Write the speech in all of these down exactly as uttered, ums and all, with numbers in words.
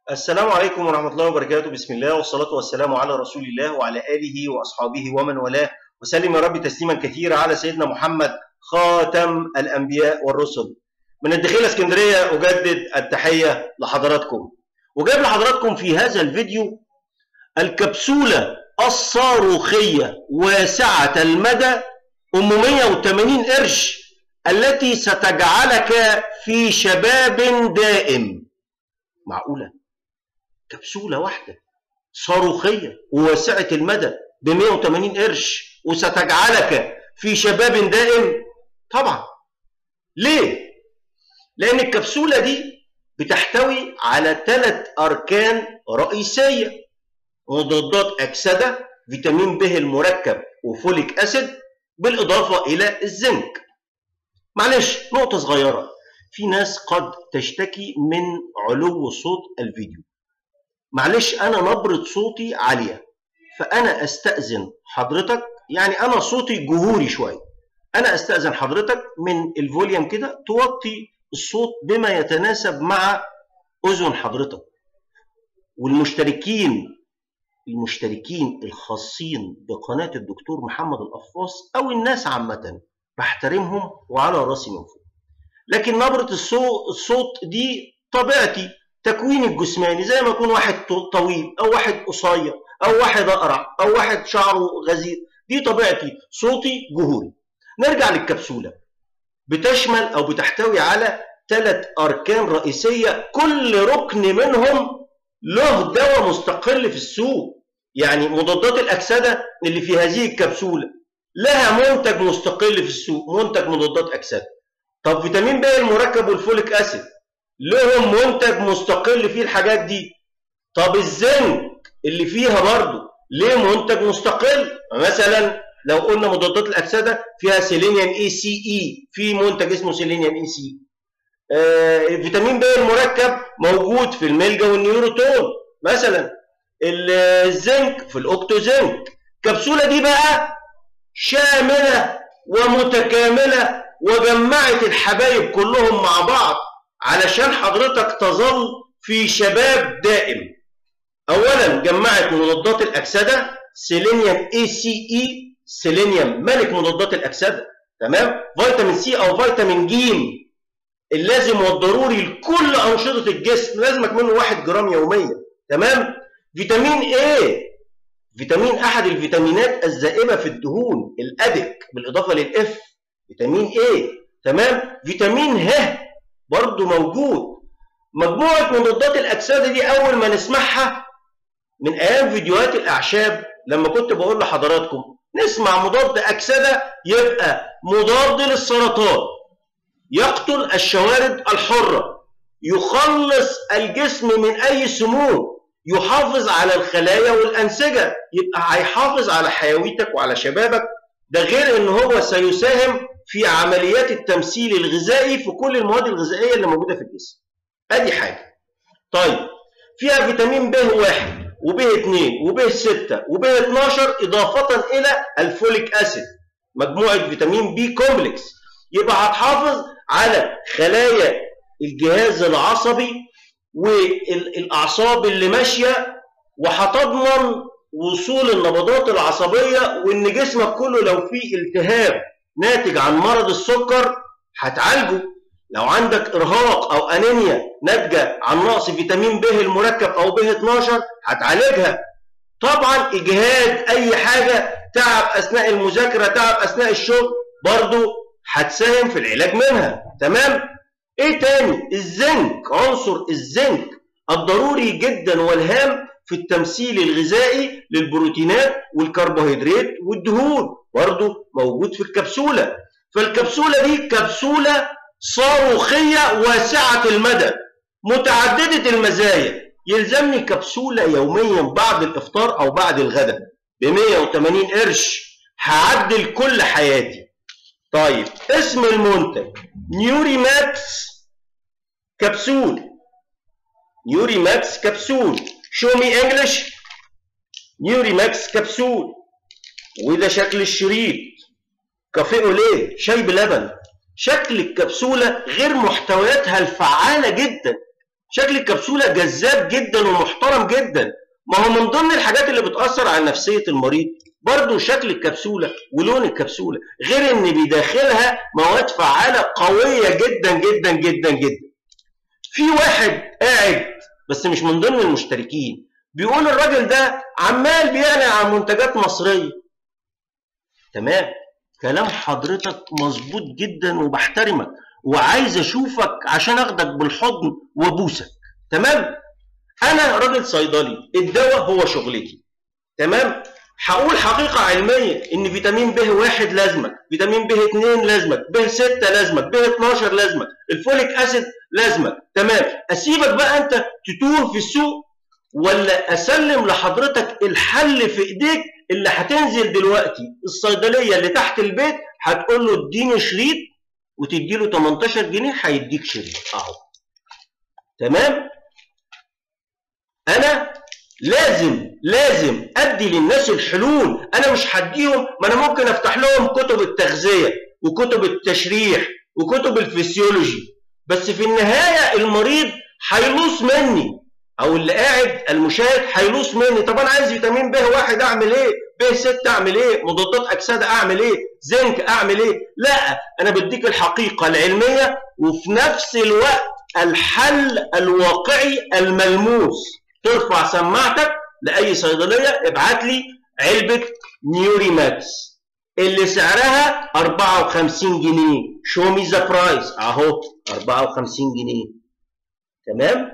السلام عليكم ورحمة الله وبركاته. بسم الله والصلاة والسلام على رسول الله وعلى آله وأصحابه ومن والاه، وسلم يا رب تسليما كثيرا على سيدنا محمد خاتم الأنبياء والرسل. من الدخيلة اسكندرية أجدد التحية لحضراتكم، وجايب لحضراتكم في هذا الفيديو الكبسولة الصاروخية واسعة المدى أم مئة وثمانين قرش التي ستجعلك في شباب دائم. معقولة؟ كبسولة واحدة صاروخية وواسعة المدى ب مئة وثمانين قرش وستجعلك في شباب دائم؟ طبعا. ليه؟ لأن الكبسولة دي بتحتوي على ثلاث أركان رئيسية: مضادات أكسدة، فيتامين ب المركب، وفوليك أسيد، بالإضافة إلى الزنك. معلش نقطة صغيرة، في ناس قد تشتكي من علو صوت الفيديو. معلش أنا نبرة صوتي عالية، فأنا أستأذن حضرتك، يعني أنا صوتي جهوري شوية، أنا أستأذن حضرتك من الفوليوم كده توطي الصوت بما يتناسب مع أذن حضرتك. والمشتركين المشتركين الخاصين بقناة الدكتور محمد القفاص أو الناس عامة بحترمهم وعلى راسي من فوق، لكن نبرة الصوت دي طبيعتي، تكويني الجسماني، زي ما يكون واحد طويل أو واحد قصير أو واحد أقرع أو واحد شعره غزير، دي طبيعتي، صوتي جهوري. نرجع للكبسولة. بتشمل أو بتحتوي على ثلاث أركان رئيسية، كل ركن منهم له دواء مستقل في السوق. يعني مضادات الأكسدة اللي في هذه الكبسولة لها منتج مستقل في السوق، منتج مضادات أكسدة. طب فيتامين ب المركب والفوليك أسيد لهم منتج مستقل فيه الحاجات دي. طب الزنك اللي فيها برضو ليه منتج مستقل. مثلا لو قلنا مضادات الأكسدة فيها سيلينيوم اي سي اي، في منتج اسمه سيلينيوم اي سي. آه فيتامين ب المركب موجود في الميلجا والنيوروتون. مثلا الزنك في الاوكتوزنك. الكبسولة دي بقى شاملة ومتكاملة وجمعت الحبايب كلهم مع بعض علشان حضرتك تظل في شباب دائم. اولا جمعت مضادات الاكسده، سيلينيوم اي سي اي، سيلينيوم ملك مضادات الاكسده، تمام؟ فيتامين سي او فيتامين ج اللازم والضروري لكل انشطه الجسم، لازمك منه واحد جرام يوميا، تمام؟ فيتامين اي، فيتامين احد الفيتامينات الذائبه في الدهون، الادك، بالاضافه للاف، فيتامين اي، تمام؟ فيتامين ه برضو موجود. مجموعة مضادات الأكسدة دي أول ما نسمعها من أيام فيديوهات الأعشاب، لما كنت بقول لحضراتكم نسمع مضاد أكسدة يبقى مضاد للسرطان، يقتل الشوارد الحرة، يخلص الجسم من أي سموم، يحافظ على الخلايا والأنسجة، يبقى هيحافظ على حيويتك وعلى شبابك. ده غير إن هو سيساهم في عمليات التمثيل الغذائي في كل المواد الغذائية اللي موجودة في الجسم. ادي حاجة. طيب فيها فيتامين ب واحد وب اثنين وب ستة وب اثناشر إضافة إلى الفوليك أسيد، مجموعة فيتامين بي كومبلكس. يبقى هتحافظ على خلايا الجهاز العصبي والأعصاب اللي ماشية، وهتضمن وصول النبضات العصبية، وإن جسمك كله لو فيه التهاب ناتج عن مرض السكر هتعالجه. لو عندك إرهاق أو أنيميا ناتجة عن نقص فيتامين ب المركب أو ب اثناشر هتعالجها. طبعا إجهاد، أي حاجة، تعب أثناء المذاكرة، تعب أثناء الشغل، برضو هتساهم في العلاج منها، تمام؟ إيه تاني؟ الزنك، عنصر الزنك الضروري جدا والهام في التمثيل الغذائي للبروتينات والكربوهيدرات والدهون، برضو موجود في الكبسولة. فالكبسولة دي كبسولة صاروخية واسعة المدى متعددة المزايا. يلزمني كبسولة يوميا بعد الإفطار أو بعد الغداء ب مئة وثمانين قرش، هعدل كل حياتي. طيب اسم المنتج نيوري ماكس كبسول، نيوري ماكس كبسول، شو مي انجلش، نيوري ماكس كبسول. وده شكل الشريط، كافيه اوليه، شاي بلبن. شكل الكبسولة غير محتوياتها الفعالة جدا، شكل الكبسولة جذاب جدا ومحترم جدا. ما هو من ضمن الحاجات اللي بتأثر على نفسية المريض برضو شكل الكبسولة ولون الكبسولة، غير ان بداخلها مواد فعالة قوية جدا جدا جدا جدا. في واحد قاعد بس مش من ضمن المشتركين بيقول الراجل ده عمال بيعلن عن منتجات مصرية. تمام، كلام حضرتك مظبوط جدا وبحترمك وعايز اشوفك عشان اخدك بالحضن وابوسك. تمام، انا راجل صيدلي، الدواء هو شغلتي. تمام، هقول حقيقة علمية ان فيتامين ب واحد لازمك، فيتامين ب اتنين لازمك، ب ستة لازمك، ب اتناشر لازمك، الفوليك اسيد لازمك. تمام، اسيبك بقى انت تتوه في السوق ولا اسلم لحضرتك الحل في ايديك اللي هتنزل دلوقتي الصيدلية اللي تحت البيت هتقول له اديني شريط وتدي له تمنتاشر جنيه هيديك شريط اهو. تمام، انا لازم لازم ادي للناس الحلول. انا مش هديهم، ما انا ممكن افتح لهم كتب التغذيه وكتب التشريح وكتب الفسيولوجي، بس في النهايه المريض هيلوص مني او اللي قاعد المشاهد هيلوص مني. طب انا عايز فيتامين ب واحد اعمل ايه؟ ب ستة اعمل ايه؟ مضادات اكسده اعمل ايه؟ زنك اعمل ايه؟ لا، انا بديك الحقيقه العلميه وفي نفس الوقت الحل الواقعي الملموس. ترفع سماعتك لاي صيدليه ابعت لي علبه نيوري ماكس اللي سعرها اربعة وخمسين جنيه، شو مي ذا برايس اهو اربعة وخمسين جنيه. تمام،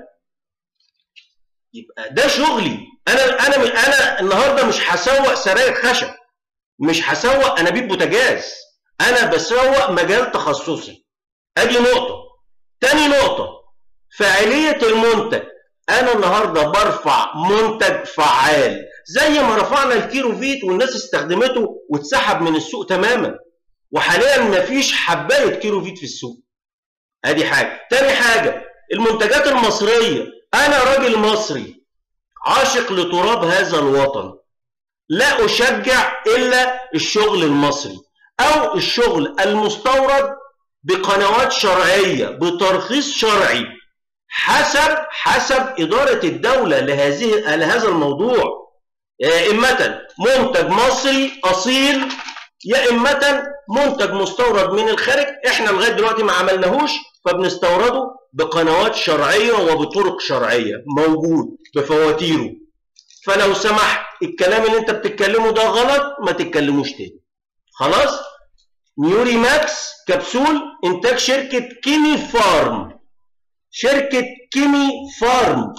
يبقى ده شغلي. انا انا انا النهارده مش هسوق سراير خشب، مش هسوق انابيب بوتاجاز، انا بسوق مجال تخصصي. ادي نقطه. تاني نقطه، فاعليه المنتج. انا النهارده برفع منتج فعال زي ما رفعنا الكيروفيت والناس استخدمته واتسحب من السوق تماما، وحاليا مفيش حبايه كيروفيت في السوق. ادي حاجه. تاني حاجه، المنتجات المصريه. انا راجل مصري عاشق لتراب هذا الوطن، لا اشجع الا الشغل المصري او الشغل المستورد بقنوات شرعيه بترخيص شرعي حسب حسب إدارة الدولة لهذه لهذا الموضوع. يا إما منتج مصري أصيل يا إما منتج مستورد من الخارج، إحنا لغاية دلوقتي ما عملناهوش فبنستورده بقنوات شرعية وبطرق شرعية موجود بفواتيره. فلو سمحت الكلام اللي أنت بتتكلمه ده غلط ما تتكلموش تاني. خلاص؟ نيوري ماكس كبسول إنتاج شركة كيمي فارم. شركة كيمي فارم،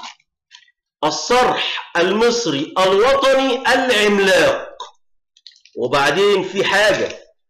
الصرح المصري الوطني العملاق. وبعدين في حاجة،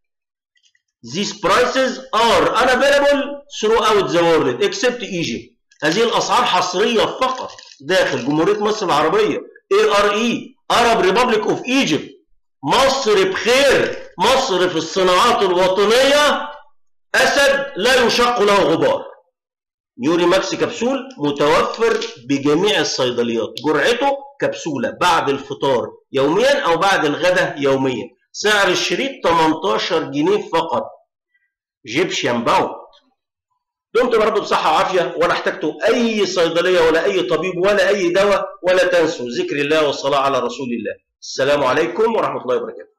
these prices are unavailable throughout the world except Egypt. هذه الأسعار حصرية فقط داخل جمهورية مصر العربية إيه آر إي Arab Republic of Egypt. مصر بخير، مصر في الصناعات الوطنية أسد لا يشق له غبار. نيوري ماكس كبسول متوفر بجميع الصيدليات، جرعته كبسولة بعد الفطار يوميا أو بعد الغداء يوميا. سعر الشريط تمنتاشر جنيه فقط. جيبشيان باوند. دمتم يا رب بصحة وعافية، ولا احتجتوا أي صيدلية ولا أي طبيب ولا أي دواء، ولا تنسوا ذكر الله والصلاة على رسول الله. السلام عليكم ورحمة الله وبركاته.